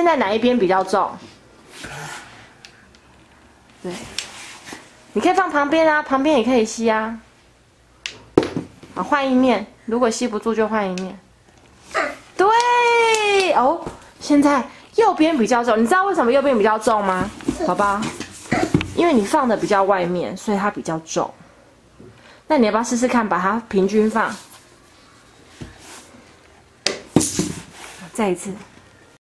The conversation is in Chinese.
现在哪一边比较重？对，你可以放旁边啊，旁边也可以吸啊。好，换一面，如果吸不住就换一面。对哦，现在右边比较重，你知道为什么右边比较重吗，宝宝？因为你放的比较外面，所以它比较重。那你要不要试试看，把它平均放？再一次。